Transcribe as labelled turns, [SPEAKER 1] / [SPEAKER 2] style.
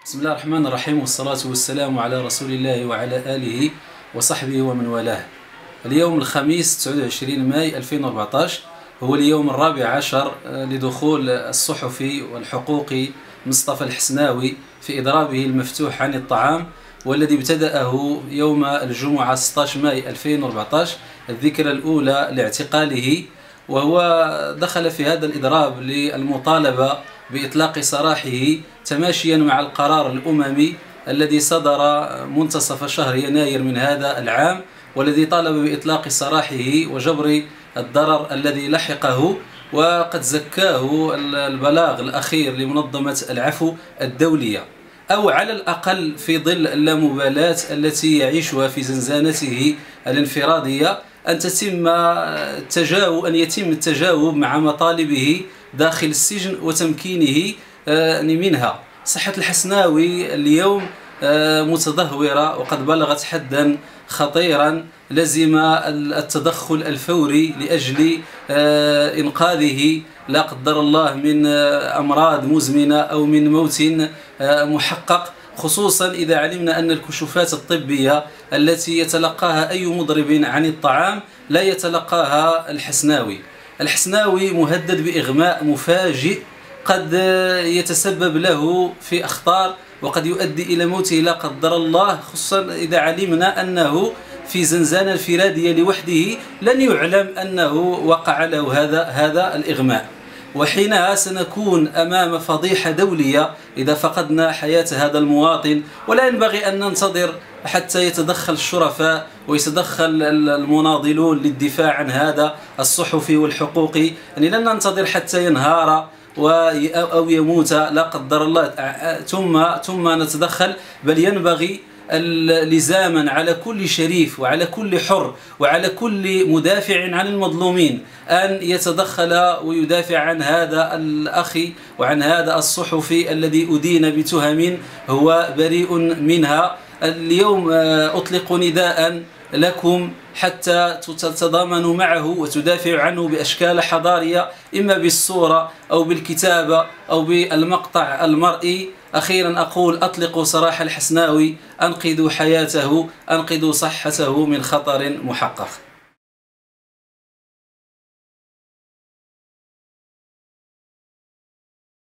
[SPEAKER 1] بسم الله الرحمن الرحيم، والصلاة والسلام على رسول الله وعلى آله وصحبه ومن والاه. اليوم الخميس 29 ماي 2014 هو اليوم الرابع عشر لدخول الصحفي والحقوقي مصطفى الحسناوي في إضرابه المفتوح عن الطعام، والذي ابتدأه يوم الجمعة 16 ماي 2014 الذكرى الأولى لاعتقاله. وهو دخل في هذا الإضراب للمطالبة بإطلاق سراحه تماشيا مع القرار الأممي الذي صدر منتصف شهر يناير من هذا العام، والذي طالب بإطلاق سراحه وجبر الضرر الذي لحقه. وقد زكاه البلاغ الأخير لمنظمة العفو الدولية، أو على الأقل في ظل اللامبالاة التي يعيشها في زنزانته الانفرادية أن يتم التجاوب مع مطالبه داخل السجن وتمكينه منها. صحة الحسناوي اليوم متدهورة وقد بلغت حدا خطيرا، لزم التدخل الفوري لأجل إنقاذه لا قدر الله من أمراض مزمنة أو من موت محقق، خصوصا إذا علمنا أن الكشوفات الطبية التي يتلقاها أي مضرب عن الطعام لا يتلقاها الحسناوي مهدد بإغماء مفاجئ قد يتسبب له في أخطار وقد يؤدي إلى موته لا قدر الله، خصوصا إذا علمنا أنه في زنزانة انفرادية لوحده لن يعلم أنه وقع له هذا الإغماء. وحينها سنكون أمام فضيحة دولية إذا فقدنا حياة هذا المواطن. ولا ينبغي أن ننتظر حتى يتدخل الشرفاء ويتدخل المناضلون للدفاع عن هذا الصحفي والحقوقي، يعني لن ننتظر حتى ينهار أو يموت لا قدر الله ثم نتدخل، بل ينبغي لزاما على كل شريف وعلى كل حر وعلى كل مدافع عن المظلومين أن يتدخل ويدافع عن هذا الأخ وعن هذا الصحفي الذي أدين بتهم هو بريء منها. اليوم أطلق نداء لكم حتى تتضامنوا معه وتدافعوا عنه بأشكال حضارية، إما بالصورة أو بالكتابة أو بالمقطع المرئي. أخيرا أقول: أطلقوا سراح الحسناوي، أنقذوا حياته، أنقذوا صحته من خطر محقق.